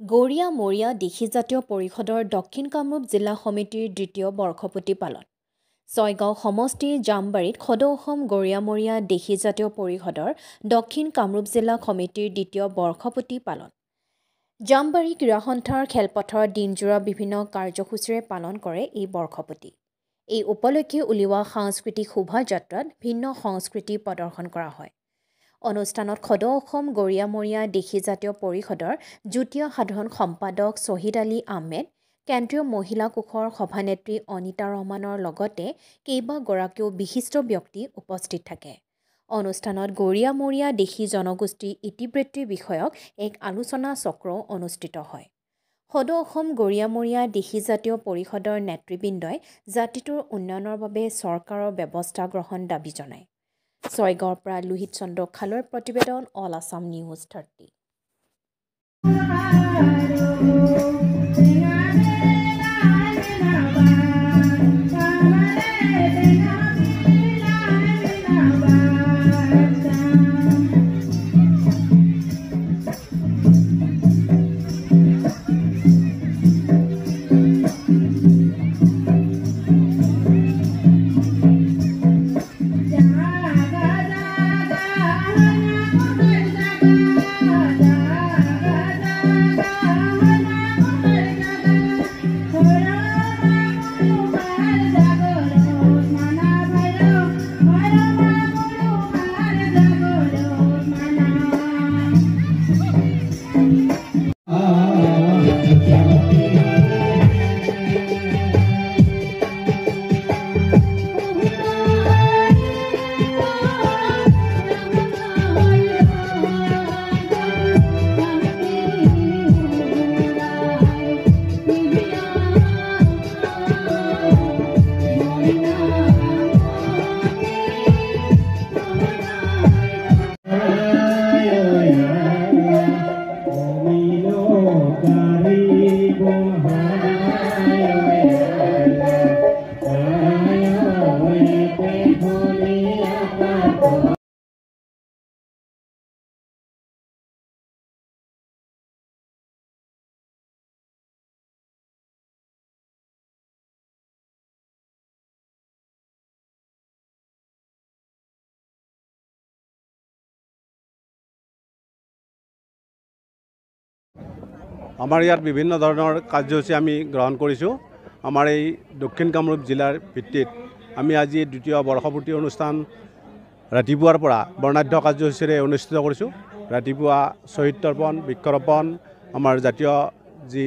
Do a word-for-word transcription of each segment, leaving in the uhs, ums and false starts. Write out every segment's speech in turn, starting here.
গড়িয়া মৰিয়া দিখি জাতীয় পৰিষদৰ দক্ষিণ কামৰূপ জিলা সমিতিৰ দ্বিতীয় বৰ্ষপতি পালন। ছয়গাঁও সমষ্টিৰ জামবাৰীত সদৌ অসম গড়িয়া মৰিয়া দিখি জাতীয় পৰিষদৰ দক্ষিণ কামৰূপ জিলা সমিতিৰ দ্বিতীয় বৰ্ষপতি পালন। জামবাৰী ক্ৰীড়া সন্থাৰ খেলপথাৰত দিনজোৰা বিভিন্ন কাৰ্যসূচীৰে পালন কৰে এই বৰ্ষপতি। এই উপলক্ষে উলিওৱা সাংস্কৃতিক শোভাযাত্ৰাত ভিন্ন সংস্কৃতি প্ৰদৰ্শন কৰা হয়। অনুষ্ঠানত সদৌ অসম গড়িয়া মৰিয়া দিখি জাতীয় পৰিষদৰ যুটীয়া সাধাৰণ সম্পাদক শ্বহীদ আলী আহমেদ, কেন্দ্ৰীয় মহিলা কোষৰ সভানেত্ৰী অনিতা ৰহমানৰ লগতে কেইবাগৰাকীও বিশিষ্ট ব্যক্তি উপস্থিত থাকে। অনুষ্ঠানত গড়িয়া মৰিয়া দিখি জনগোষ্ঠীৰ ইতিবৃত্তি বিষয়ক এক আলোচনা চক্ৰও অনুষ্ঠিত হয়। সদৌ অসম গড়িয়া মৰিয়া দিখি জাতীয় পৰিষদৰ নেতৃবৃন্দই জাতিটোৰ উন্নয়নৰ বাবে চৰকাৰৰ ব্যৱস্থা গ্ৰহণ দাবী জনায়। ছয়গাঁৱৰ পৰা লোহিত চন্দ্ৰ খালৰ প্ৰতিবেদন, অল আছাম নিউজ থাৰ্টি। আমাৰ ইয়াত বিভিন্ন ধৰণৰ কাৰ্যসূচী আমি গ্ৰহণ কৰিছোঁ। আমাৰ এই দক্ষিণ কামৰূপ জিলাৰ ভিত্তিত আমি আজি দ্বিতীয় বৰ্ষপূৰ্তি অনুষ্ঠান ৰাতিপুৱাৰ পৰা বৰ্ণাঢ্য কাৰ্যসূচীৰে অনুষ্ঠিত কৰিছোঁ। ৰাতিপুৱা শ্বহীদ তৰ্পণ, বৃক্ষৰোপণ, আমাৰ জাতীয় যি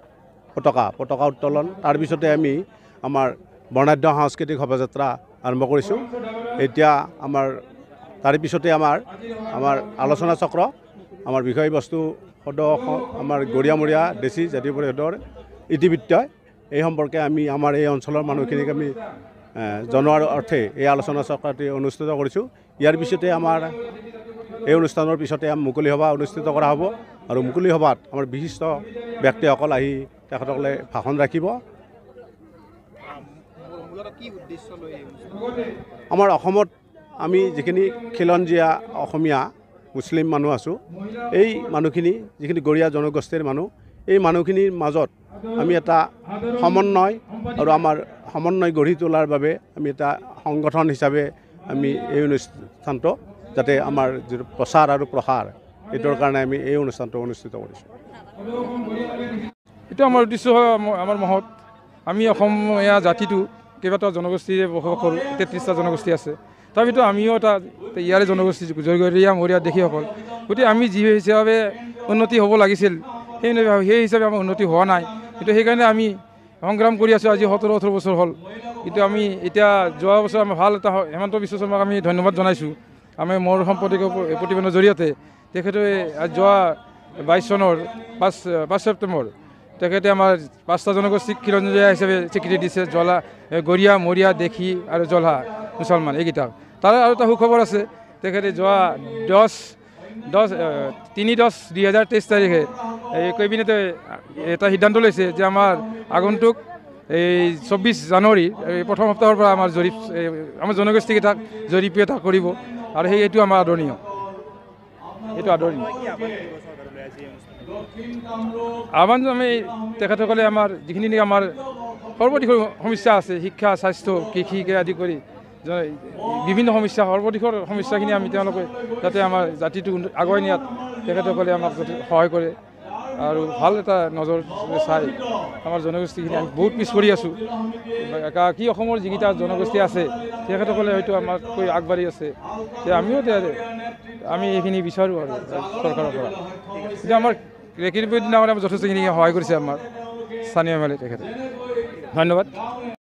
পতাকা পতাকা উত্তোলন, তাৰপিছতে আমি আমাৰ বৰ্ণাঢ্য সাংস্কৃতিক শোভাযাত্ৰা আৰম্ভ কৰিছোঁ। এতিয়া আমাৰ তাৰে পিছতে আমাৰ আমাৰ আলোচনা চক্ৰ, আমাৰ বিষয়বস্তু সদৌ আমাৰ গড়িয়া মৰিয়া দেশী জাতীয় পৰিষদৰ ইতিবৃত্ত, এই সম্পৰ্কে আমি আমাৰ এই অঞ্চলৰ মানুহখিনিক আমি জনোৱাৰ অৰ্থে এই আলোচনা চক্ৰটি অনুষ্ঠিত কৰিছোঁ। ইয়াৰ পিছতে আমাৰ এই অনুষ্ঠানৰ পিছতে মুকলি সভা অনুষ্ঠিত কৰা হ'ব আৰু মুকলি সভাত আমাৰ বিশিষ্ট ব্যক্তিসকল আহি তেখেতসকলে ভাষণ ৰাখিব। আমাৰ অসমত আমি যিখিনি খিলঞ্জীয়া অসমীয়া মুছলিম মানুহ আছোঁ, এই মানুহখিনি যিখিনি গড়িয়া জনগোষ্ঠীৰ মানুহ, এই মানুহখিনিৰ মাজত আমি এটা সমন্বয় আৰু আমাৰ সমন্বয় গঢ়ি তোলাৰ বাবে আমি এটা সংগঠন হিচাপে আমি এই অনুষ্ঠানটো যাতে আমাৰ যিটো প্ৰচাৰ আৰু প্ৰসাৰ, এইটোৰ কাৰণে আমি এই অনুষ্ঠানটো অনুষ্ঠিত কৰিছোঁ। এইটো আমাৰ উদ্দেশ্য হয়, আমাৰ মহৎ আমি অসমীয়া জাতিটো কেইবাটাও জনগোষ্ঠীৰে বসবাস কৰোঁ, তেত্ৰিছটা জনগোষ্ঠী আছে। তাৰ ভিতৰত আমিও এটা ইয়াৰে জনগোষ্ঠী গড়িয়া মৰিয়া দেশীসকল, গতিকে আমি যি হিচাপে উন্নতি হ'ব লাগিছিল সেই সেই হিচাপে আমাৰ উন্নতি হোৱা নাই। কিন্তু সেইকাৰণে আমি সংগ্ৰাম কৰি আছোঁ। আজি সোতৰ ওঠৰ বছৰ হ'ল। কিন্তু আমি এতিয়া যোৱা বছৰ আমি ভাল এটা হেমন্ত বিশ্ব শৰ্মাক আমি ধন্যবাদ জনাইছোঁ। আমি মোৰ সম্পাদক প্ৰতিবেদনৰ জৰিয়তে তেখেতে যোৱা বাইছ চনৰ পাঁচ পাঁচ ছেপ্টেম্বৰ তেখেতে আমাৰ পাঁচটা জনগোষ্ঠীক খিলঞ্জীয়া হিচাপে স্বীকৃতি দিছে, জলা গড়িয়া মৰিয়া দেশী আৰু জলহা মুছলমান এইকেইটা। তাৰ আৰু এটা সুখবৰ আছে, তেখেতে যোৱা দহ দহ তিনি দহ দুই হাজাৰ তেইছ তাৰিখে এই কেবিনেটে এটা সিদ্ধান্ত লৈছে যে আমাৰ আগন্তুক এই চৌব্বিছ জানুৱাৰী প্ৰথম সপ্তাহৰ পৰা আমাৰ জৰীপ আমাৰ জনগোষ্ঠীকেইটাক জৰীপ এটা কৰিব আৰু সেই এইটো আমাৰ আদৰণীয়, এইটো আদৰণীয়। আহ্বান আমি তেখেতসকলে আমাৰ যিখিনি নেকি আমাৰ সৰ্বদিশৰ সমস্যা আছে শিক্ষা স্বাস্থ্য কৃষিকে আদি কৰি বিভিন্ন সমস্যা সৰ্বদিশৰ সমস্যাখিনি আমি তেওঁলোকে যাতে আমাৰ জাতিটো আগুৱাই নিয়াত তেখেতসকলে আমাক যাতে সহায় কৰে আৰু ভাল এটা নজৰ চাই আমাৰ জনগোষ্ঠীখিনি আমি বহুত পিছ পৰি আছোঁ কি অসমৰ যিকেইটা জনগোষ্ঠী আছে তেখেতসকলে হয়তো আমাতকৈ আগবাঢ়ি আছে তে আমিও আমি এইখিনি বিচাৰোঁ আৰু চৰকাৰৰ পৰা এতিয়া আমাৰ ৰেকিৰ দিনাখন আমাৰ যথেষ্টখিনি সহায় কৰিছে আমাৰ স্থানীয় এম এল এ তেখেতে ধন্যবাদ।